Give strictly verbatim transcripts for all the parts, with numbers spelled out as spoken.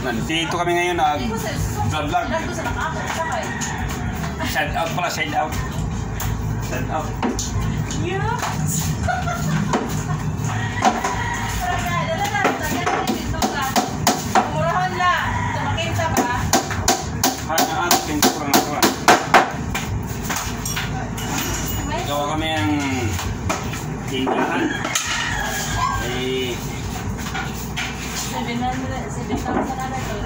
Dito kami ngayon nag vlog. Shout out pala, shout out. Shout out. Murahan la. Tumakinta ba? Hanya ato pinto kurang ako. Gawa kami ang tindahan. Eh seven hundred, seven thousand na to.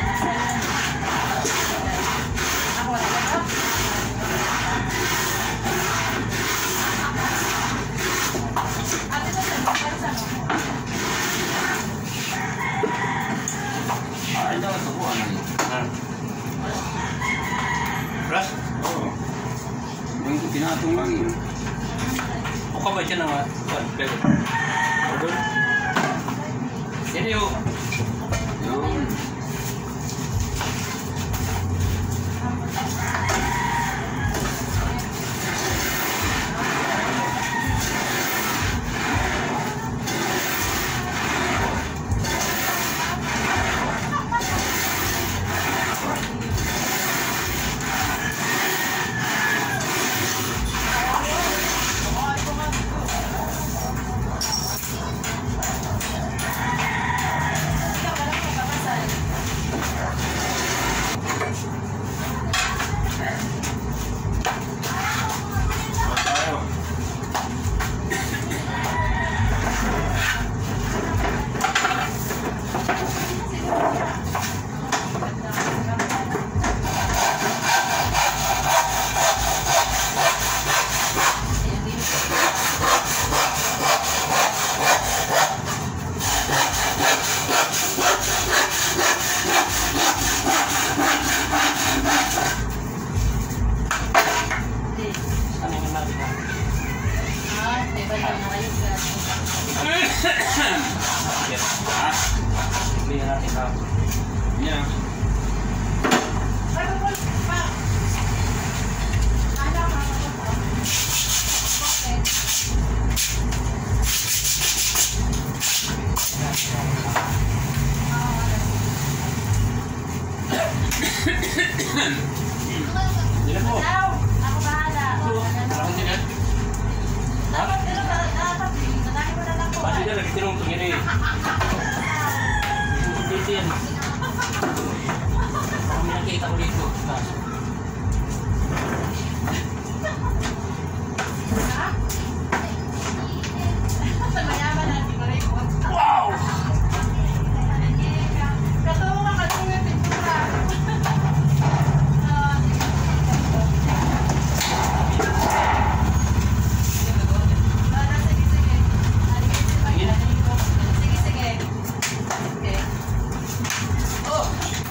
Ako wala ka? Ate to sa mga sa mo. ay daw to ano. Ha. Brush? Oo. Yung pinatong lang yun. O ka ba dyan naman? Pero doon? Yan yung Yun. Yeah. Yan po. Ako bahala. Bakit yan? Dapat pero dapat natake mo na lang ko. Bakit yan? Nagtinong ito yan eh. Dito yan. Kami nakita ko dito. Mayaman na di ko rin po. Wow! Katuwa ka katuwa yung pintura. Sige, sige. Okay. Oh!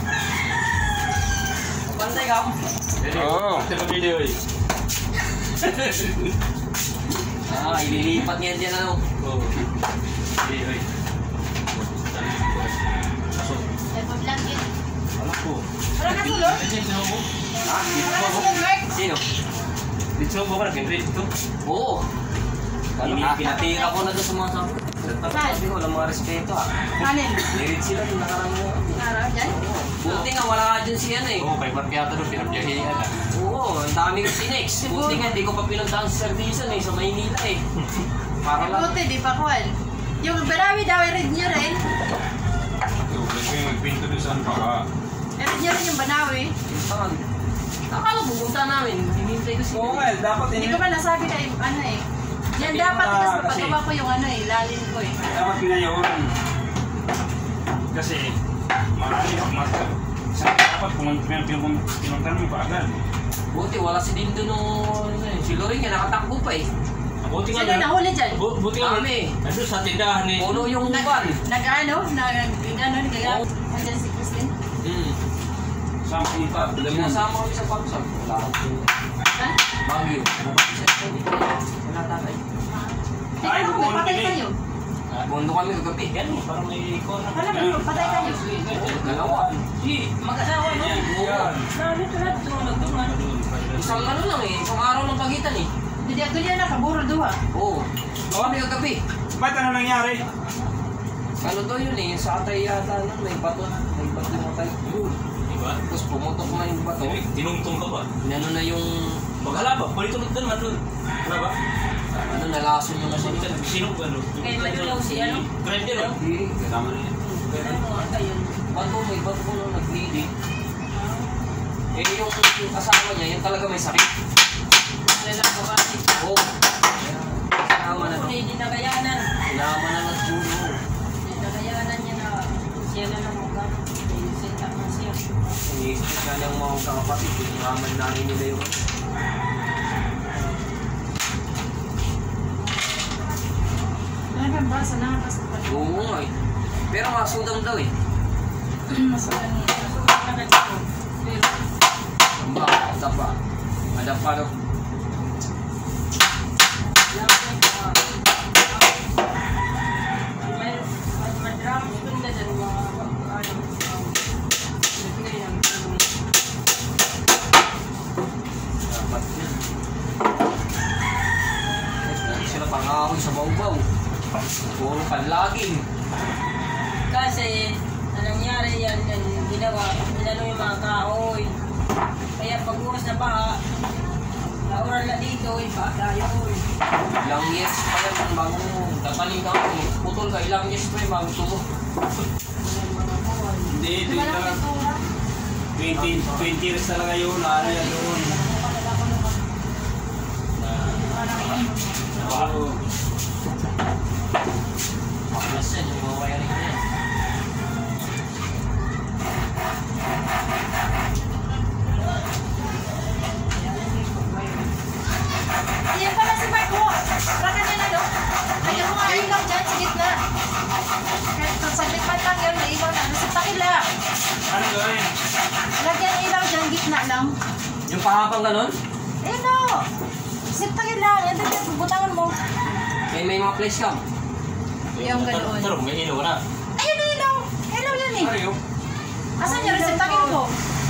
Pantay ka? Oo. Ito pa video eh. Ah, ililipat niya dyan ano? Oo. Video eh. Ay, pablang yun. Alam ko. Wala ka sulod? Dito mo? Ha? Dito Wala ka mo? sulod, Mark? Sino? Dito mo ka nag-grade dito? Oo. Pinatira ko na doon sa mga sabi. Sabi ko, walang mga respeto ah. Kanin? Grade sila doon nakarang mo. Araw dyan? Buti nga wala ka dyan siya eh. Oo, kay Marpiato doon, pinabyahihan ka. Oo, ang dami kasi next. Buti nga, di ko pa pinuntahan sa servisan eh, sa Maynila eh. Para lang. Buti, di pa kuwan. Yung Barawi daw, i-read nyo rin. Yung nagpinto doon saan pa ka? I-read nyo rin yung Banawi. Saan? Akala pupunta namin, hinihintay ko sila. Oo nga, dapat Hindi ini. ko ba nasabi na yung ano eh. Yan Hindi dapat mo na- kasi kasi- paggawa ko yung ano eh, lalim ko eh. Dapat ngayon. Kasi marami ako mata. Sa dapat pinuntan mo pa agad. Buti, wala si Dindo nung... ano eh, si Loring nga nakatakbo pa eh. Buti nga Sino nahuli dyan? Bu- Buti nga Kami. nandun sa tindahan eh. Puno yung Nag, van. nag-ano? Nag-ano? Nag-ano? Oo. Andyan si Christine? Hmm. Saan punta? Sinasama kami sa pagsag. Wala akong Ha? Baguio. Wala tatay. Di ka naman, may patay kayo. Mundo kami kagabi. Yan eh, parang may ikaw na. Wala ba, may patay kayo. Dalawa. Di, mag-asawa no? Oo. Sabi ko na, tumulog doon man. Isang ano lang eh. Isang araw ng pagitan eh. Hindi ako niya na, kaburo duha. Oo. Kami kagabi. Ba't ano nangyari? Ano daw yun eh. Sa atay yata nun. May bato. May bato na tayo. Yun. Diba? Tapos pumutok na yung bato. Eh, tinungtong ka ba? Inano na yung... Paghala ba? Palito na naman doon. Wala ba? Ano, nalason yung Kasi ano. ka, sino ba? Kaya madulaw si ano? Friend yun, oh. Hindi. Tama na yan. Ano mo, ano yun? Bato, may bato ko nung nag-bleeding. Eh yung, yung asawa niya, yung talaga may sakit. Lalaki ko kasi. Oo. Sinama na. Hindi, hindi nagayanan. Sinama na ng puno. Hindi nagayanan niya na siya na lang magkano. May set up na siya. Iniisip na ng mga kakapatid. Sinamahan na rin nila yung... Ano ba? Sana ka sa pag- Oo nga eh. Pero masudang daw eh. Masulang niya. Masulang na dito. Pero, Ang ba? Adapa. Adapa daw. lang ko yung mga- May may- may drums dun na dyan, mga ano, um, nagbigay ng tulong. Dapat yun. Hindi sila pangahoy sa bawbaw. Puro panlaging. Kasi, ang nangyari yan, yan ginawa, inano yung mga kahoy. Kaya pag-uwas na baha, nauran na dito, yung baha tayo. Ilang years pa yan bago tapaling ka. Putol ka, ilang years pa yung bago tumo. Hindi, ito yung talaga. twenty, twenty years talaga yun. Ano yan doon? Oo. Pakas yan, yung mga wiring na yan. Yan pala si Mark mo. Rakan yan ano? Ayaw mo nga ilaw dyan sa gitna. Kahit kung saglit man lang yun, may ilaw na. Nasa takila. Ano gawin? Lagyan ilaw dyan, gitna lang. Yung pahapang ganon, Eh no! Sip takila. Yan din yan, bubutangan mo. may may mga place cam. Yung ganoon. Pero may ilaw na. Ayun na ilaw. Ilaw yan eh. Ayaw. Asan yung resip takin mo?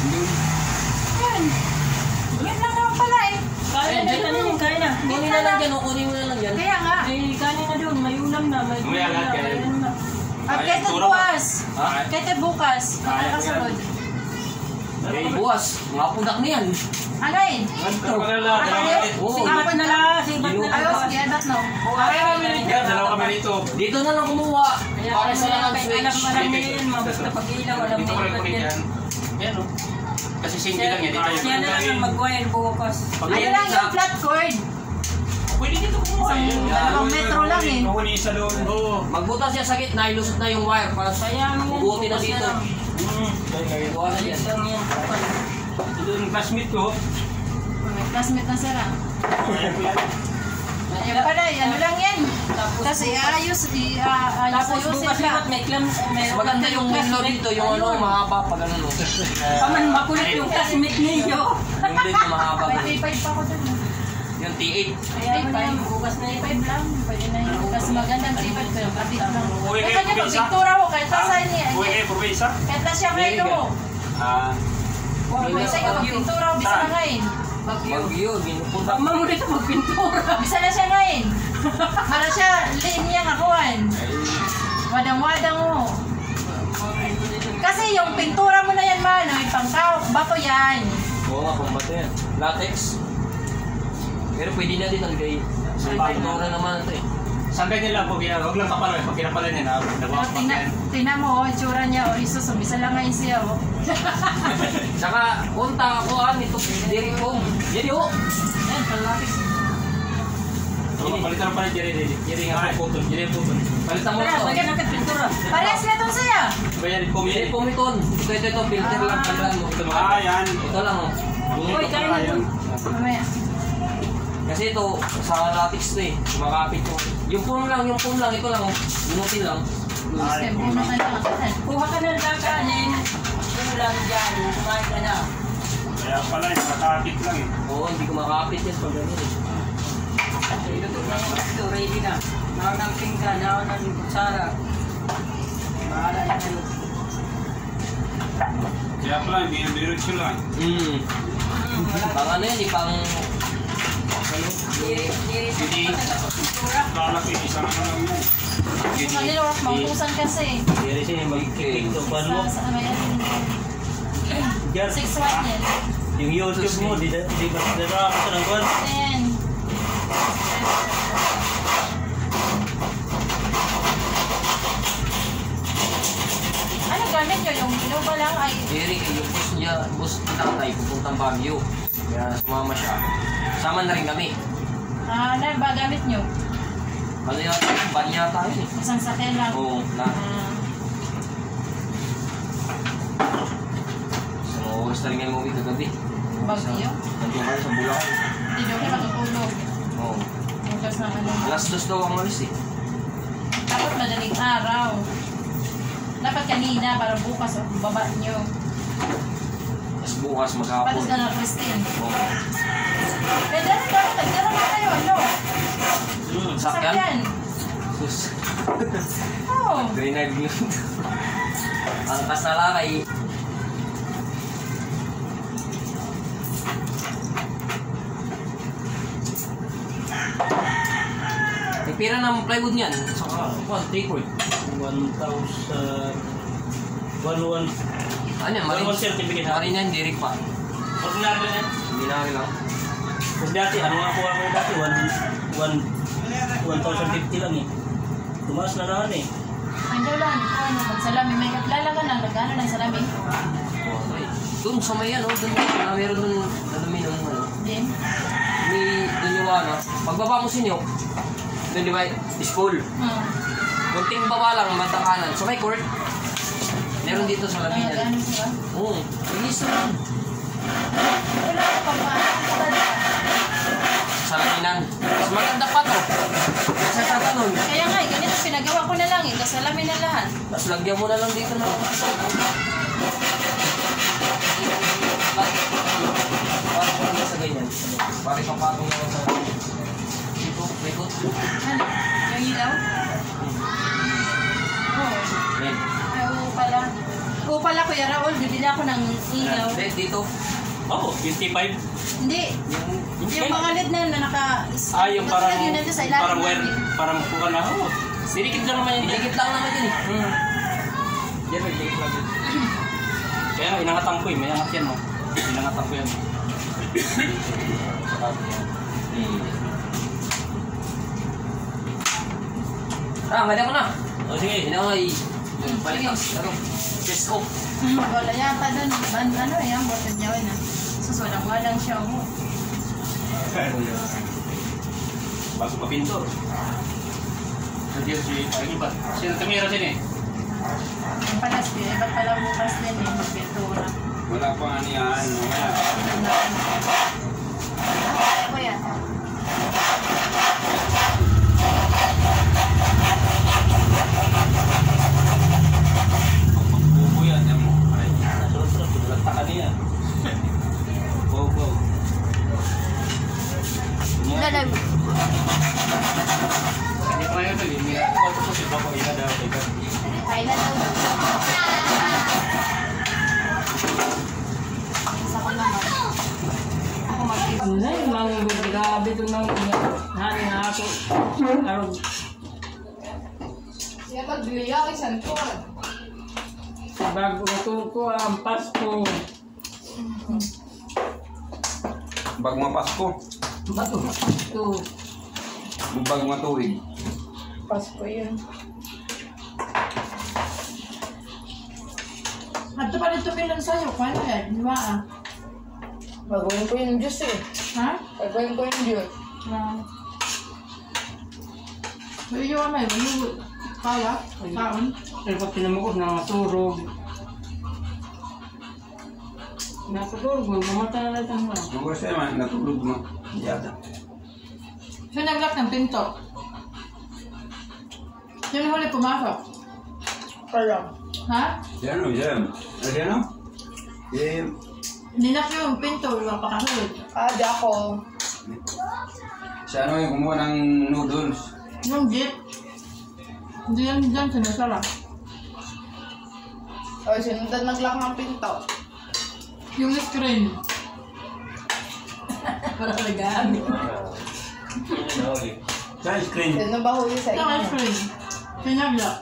Yan. Yan lang naman pala eh. Kaya na dyan yung kaya na. Kunin na lang dyan, o kunin mo na lang yan. Kaya nga. Ay, kaya na doon, may ulam na, may May agad na, kaya. may ano na. At Ay, kahit tura ba? bukas. Ha? Kahit bukas. Magkakasunod. Eh, buwas, mga pudak niyan. Alain. Ano ka na Oo. Sibat na lang, sibat na lang. Ayos, kaya dat no. Yan, dalawa kami dito. Dito na lang kumuha. Kaya Para alam sa mo lang na, ang kahit switch. alam mo lang yun, mabasta pag-ilaw, alam mo Dito ko rin yun. kunin yan. Yan o. Kasi single lang yan. Dito yung Siya na lang ang mag-wire bukas. Ano lang yung flat cord. Pwede dito kumuha. Isang dalawang metro lang eh. Kukunin isa doon. Oo. Magbutas siya sa gitna, ilusot na yung wire para sa Kaya mo yan, Bubuti na bukas dito. lang. Hmm. Bukas yan. Ayos lang yan. Ito yung classmate ko. May classmate na sila. Ayan ko yan. Yan pala, ano lang yan. Tapos Kasi bukas- ayos, i- ah, ayos Tapos ayusin bukas ka. lahat may clams, may Maganda yung window dito, yung ano, mahaba pa ganun. oh. Paman makulit yung classmate niyo. Yung dito mahaba May ganun. P five pa ako dun. Yung T eight. Kaya mo na yan, bukas na P yan. five lang, pwede na yun. Kasi magandang P five pero kapit lang. Uwi Eh, kayo, kanya probinsya? magpintura ko, kahit nasa niya. Uwi kayo, probinsya? Kahit na siya ngayon Very mo. Ah. Bisa ka magpintura, bisa na ngayon. Bagyo. Bagyo, ginupunta. Tama mo dito magpintura. Bisa na siya ngayon. Para siya, linya kakuhan. Wadang-wadang mo. Kasi yung pintura mo na yan, man, yung pangkaw, bato yan. Oo nga, pambato yan. Latex. Pero pwede na din ang gay. Sa pintura naman ito eh. Sangkay nila po, huwag lang kapal eh. Pag kinapalan niya na, Pero nabawas pa tingnan, yan. tingnan mo, oh, itsura niya, o isos, umbisa lang ngayon siya, oh. Saka, punta ako ah, nito, diri ko. Yan yun. Yan, panlatex. Ito, palitan ng palit, Jerry, Jerry. Jerry nga po, putol. Jerry putol. Palitan mo Tara, ito. bagyan natin pintura. Parehas na itong siya. Bayan, Diri pumili. po miton. Ito, ito, ito, filter lang, palitan mo. Ito, Ah, yan. ito lang oh. Uy, kaya na doon. Mamaya. Kasi ito, sa latex to eh. Makapit ko. Yung phone lang, yung phone lang, ito lang oh. Minutin lang. Step mo naman lang. Kuha ka na lang kanin. Yung lang dyan, kumain ka na. Kaya pala, nakakapit lang eh. Oo, hindi ko makapit yan pag ganun eh. Ito, ito, ready na. Nakak ng pinggan, nakak ng kutsara. Bahala na kayo. Kaya pala, biniritsyo lang. Hmm. Pang ano yan eh, pang... Diri, diri, Hindi. pintura. Lalaki, isang ano lang yun. yun. Kanila oras mautusan kasi. Diri siya mag-tiktok pa mo. Sa may ano. Diyan. Six one yan. Yung YouTube mo, di di di ba ako sa nang kuan? Ten. Ano gamit nyo? Yung ino ba lang ay... Eric, yung boss niya, boss ni tatay, pupuntang Baguio. Kaya sumama siya. Sama na rin kami. Ah, ano ba gamit nyo? Ano yata, ban yata yun eh. Isang sakyan lang. Oo, na. Ah, So, oras na rin ngayon umuwi kagabi. Baguio? Nandun kayo sa Bulacan. Hindi daw na matutulog. Oo. Bukas na ano. Alas dos daw ang alis eh. Dapat madaling araw. Dapat kanina para bukas o baba nyo. Tapos bukas maghapon. Patas na ng Christine. Oo. Pwede na dapat. Tagdara na kayo. Ano? Hmm, sakyan? Sus. Oo. Grenade yun. Ang kasalakay. May pira ng plywood niyan. Saka, one, three cord. one thousand one one Ano yan? Marin, one certificate ha? marin yan, dirik pa. Ordinary na. Binari lang. Kasi dati, ano nga kuha ko dati? one thousand fifty lang eh. Tumaas na naman eh. Andiyo lang. Ano? Magsalami. May kaklala ka na. Nagano ng salami. Okay. Doon sa may ano, doon na meron doon aluminum ano. Din. May doon yung ano. Pagbaba mo sinyo, doon di ba, school. Hmm. Kunting baba lang, bandang kanan. So may court. Meron dito sa Ay, Labinan. ano siya? Oo. Inis na lang. Wala ka pa ba? Sa Labinan. Mas maganda pa to. Sa tatanong. Kaya nga, eh, ganito pinagawa ko na lang eh. Tapos alamin na lahat. Tapos lagyan mo na lang dito na. Parang ko na sa ganyan. Parang papatong na lang sa... Dito, may court. Ano? Yung ilaw? Oo. Yan. Ay, oo pala. Oo pala, Kuya Raul. Bibili ako ng ilaw. Hindi, dito. Oh, twenty-five. Hindi. Yung... Yung mga led na, na naka... Ah, yung parang, Yun nandun sa ilalim parang wire, namin. parang kuka na. Oh, sinikit lang naman yun. Higit lang naman yun eh. Hmm. Yan, may higit lang yun. Kaya nga, inangatan ko eh. May angat yan, oh. Inangatan ko yan. Ah, mali ako na. O, sige. Hindi ako ay... Balik ako. Ano? Chest ko. Hmm, wala yata doon. Ban, ano eh, ang bottom niya na. Sus, walang-walang siya mo. Bago pa pintor. Nandiyan si... Ay, iba. Sino tumira din eh? Ang palas, iba't pala bukas din eh, magpintura. Wala pa nga niyan. Wala. Ako yata. Bubo yan. Yan mo. Ay, nasurot-surot. Pinulagta ka niya. Go, go. Lalag. Hindi pa yun. Hindi na. Ako po si Papa. Ina daw. Ay, lalag. Isa ko naman. Ako mag-ibig. Nay, mang grabe ito nang hari na ako. Araw. Siya mag-biya kay Santon. Bago ito ko ang Pasko. Bago mapasko, Bago ito. bago matuwid. Pasko yun. Ato pa dito pilang sa'yo, paano yan? Di ba ah? Gagawin ko yung juice eh. Ha? Gagawin ko yung juice. Na. May yung may may kawa, kaon. Pero pag pinamukos na naturog. Naturog, mamata na lang ang mga. Yung kasi naman, natulog mo. Yata. Siya nag-lock ng pinto. Sino huli pumasok? Kaya. Ha? Yan o, yan. Ano yan o? Eh, Ninak yung pinto, wala pa kahulog. Ah, di ako. siya ano yung kumuha ng noodles. Yung jeep. Hindi yan dyan, sinasara. O, sinundan nag-lock ng pinto. Yung screen. Para nag-aamit. Sa screen. Sino ba huli sa Yung inyo? screen. Sinagla.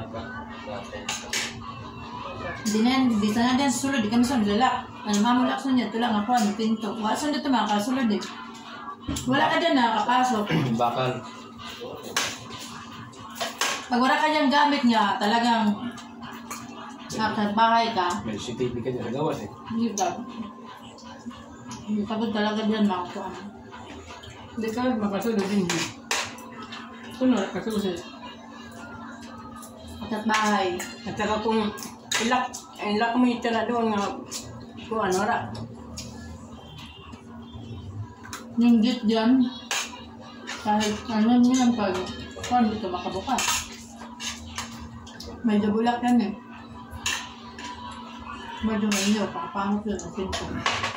Di na, di sana din sulod, di kami sa lalak. Ano mamulak sa niya, ito lang ako, ano, pinto. Wala sa dito makasulod eh. Wala ka dyan nakakapasok. Bakal. Pag wala ka dyan gamit nga, talagang nakasad bahay ka. May C C T V ka dyan, nagawas eh. Hindi ba? Hindi pagod talaga dyan makakuha. Hindi ka makasunod din. Sunod, kasunod. Nakasad bahay. At saka kung ilak, ilak mo ito na doon nga, kung ano ra. Yung gate dyan, kahit ano mo yan pag kung hindi ka makabukas. Medyo bulak yan eh. Medyo ngayon, pakapangit yun ang pinto.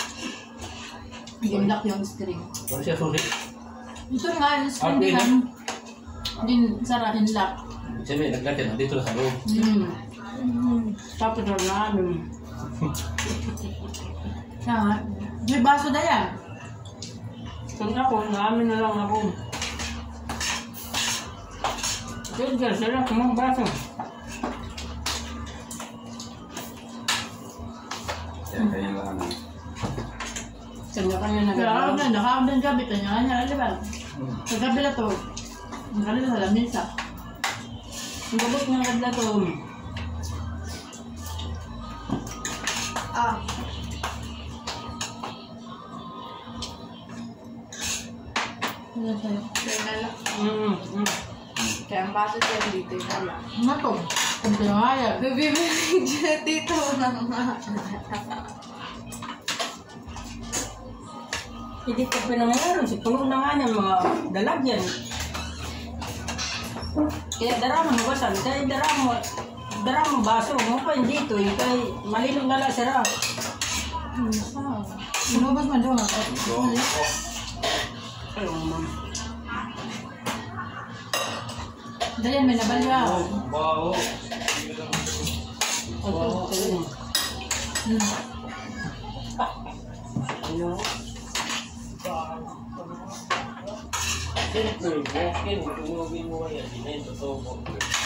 Gimlak yung string. Wala siya susi. Ito nga, yung string Okay, din, din sarahin lock. Siyempre, nagkatid, dito na sa loob. Hmm. Tapos na namin. Kaya, may baso na yan. Kung ako, namin na lang ako. Kaya sila kumang baso. Kaya kanya lang ano. Kanya-kanya na Kaya ako gano'n. na, nakaam ng gabi, kanya nga niya, di ba? Sa gabi na to, ang gabi na sa lamisa. Ang babot ng kadla to. Ah, Ano sa'yo? kaya nala. Mm, mm. Kaya ang baso dyan dito yung nala. Ano to? Kung tinangaya. Bibibig dyan dito naman. Hindi ko pinangayaron. Si puno na nga niya mga dalagyan. Kaya dara mo basan. Kaya dara mo. Dara mo baso. Mo pa hindi dito. Eh. Kaya malilong nala sira. Ano sa? Sinubas man doon. Ayaw mo. Dahil may nabalya. Wow. Ito. Ito. Hmm. Ano? Siyempre, walk-in, tunugin mo kaya, di na yung totoo.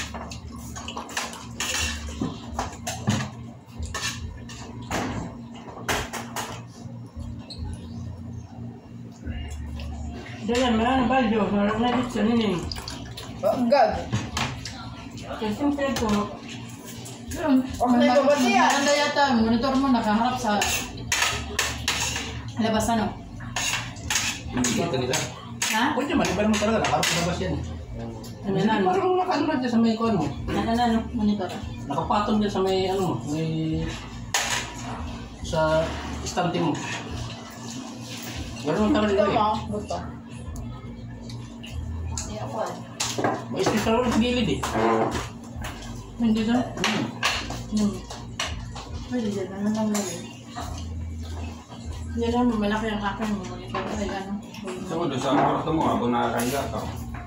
Dayan, maraming balyo. Maraming nabit sa nining. Ang gag. Kaya siyempre ito. Yun. Okay, babati yan. Maganda yata. Monitor mo nakaharap sa labas ano? Hindi kita nila. Ha? Pwede man, iba naman talaga, nakaharap sa labas yan. Ano na, no? Parang nakaano dyan sa may kuwan mo. Ano na, no? Monitor. Nakapatong dyan sa may ano mo, may... sa istante mo. Gano'n naman Ito talaga eh. mo, buto. Hindi ako eh. May stick sa sa gilid eh. Hindi doon? Hmm. Hmm. Pwede dyan. Ano lang lagi? Yan lang, malaki ang akin mo. Monitor. Ay, ano? Gusto mo doon sa kwarto mo habang nakakahiga ka.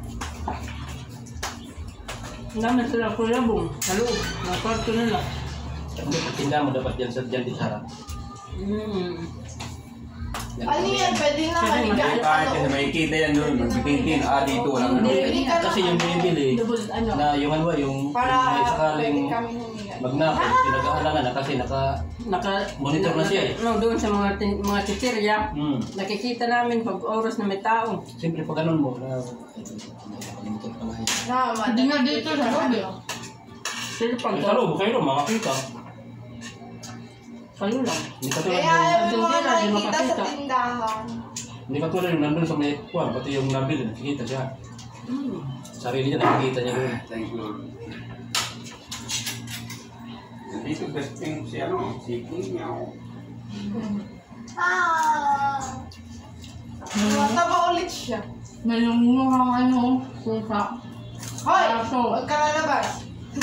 Ang dami sila kulabong. Sa loob. Mga kwarto nila. Hindi, tindahan mo dapat dyan sa dyan din sa harap. Hmm. Ano yan? Pwede na Pwede maliga. Kahit kasi makikita yan doon, magpipitin, ah dito, walang ano. Hindi ka Kasi yung binibili, Double, ano? na yung ano ba, yung Para may sakaling pwede kami humiga. magnapon, pinag-ahalangan na kasi naka... Naka, Monitor na siya eh. No, doon sa mga tin- mga chichirya, Hmm. nakikita namin pag oras na may tao. Siyempre pag ganun mo, na... Nakalimutan pa nga yun. Na, Hindi nga dito sa loob eh. Sila pag Sa loob, kayo makakita. kayo lang. Hindi ka tulad Kaya yung... ayaw mo Hindi mga na, di nakikita sa makakita. tindahan. Hindi ka tulad yung nandun sa may kuwan, pati yung nabili, nakikita siya. Hmm. Sarili niya, nakikita niya doon. Thank you. Dito, best thing si ano, si King Meow. Ah! Mataba ulit siya. May lumuhang ano, susa. Hoy! Aso. Huwag ka lalabas.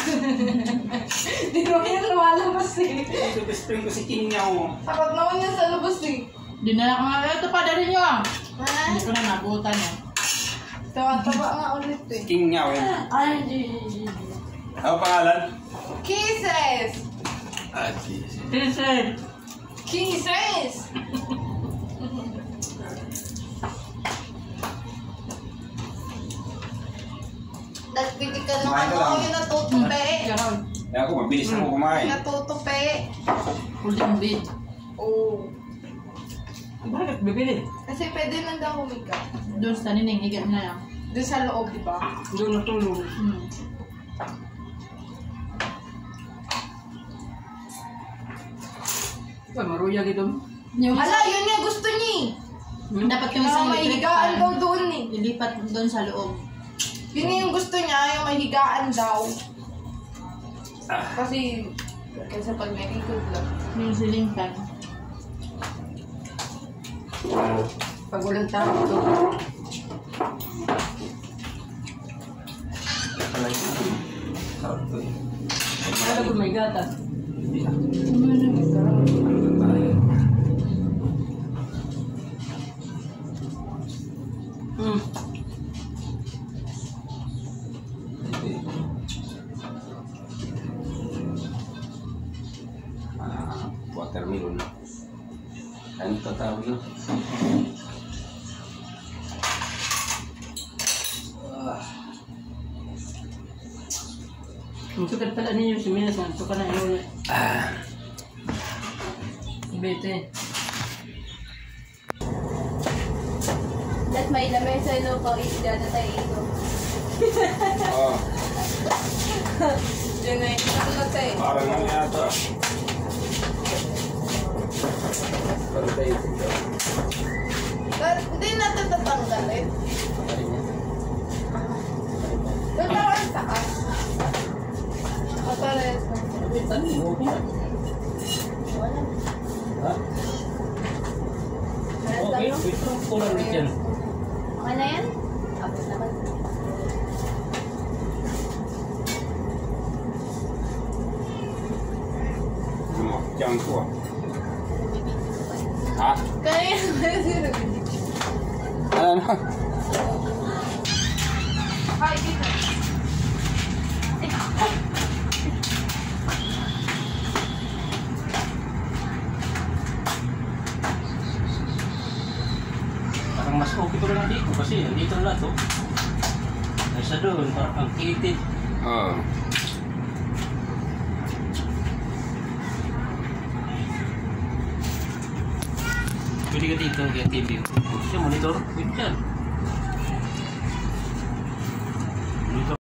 Di mo yan lumalabas eh. Dito, best friend ko si King Meow. Takot naman yan sa labas eh. Dinala ko nga, ito pa dali nyo ah. Ha? Hindi ko na nabutan eh. Taba-taba nga ulit eh. King Meow yan. Ay, hindi. Ano pangalan? Kisses! Ah, Jesus. Kisses! Kisses! Nagpitikan ng Kumain ka ano lang. yung natutupi. Ganon. Kaya ako, mabilis ako kumain. Natutupi. Huling bit. Oo. Bakit bibili? Kasi pwede na daw humiga. Doon sa nining, higa na lang. Doon sa loob, di ba? Doon natulog. Hmm. Ay, maruya gitu. Yung Hala, yun nga gusto niya eh. dapat yung Yung isang may electric higaan fan, daw doon eh. ilipat doon sa loob. Yun nga yung gusto niya, yung may higaan daw. Kasi, kasi pag may likod lang. Yung ceiling fan. Pag walang tao, ito. Ano kung may gata? Hmm. Ah, watermelon. Ano ito tawag yun? Ang sukat pala ninyo si Minas, ang sukat na yun. Bete. At may lamesa no pang isda na tayo ito. Oh, Yun nga yung natulog tayo. parang ano yata. Parang tayo dito. Pero hindi natin tatanggalin. Doon lang ang taas. Kapares na. Wala. Ha? Pares lang Okay, no? wait lang. Kulang ulit yan. Okay na yan? Tapos naman. Lumakyan ko ah. Ha? Kaya Ano? Ay, dito. Parang mas okay ko lang dito kasi nandito na lahat oh. Kaysa doon, parang ang kitid. Oo. Pwede ka dito kaya T V. Yung monitor, pwede dyan.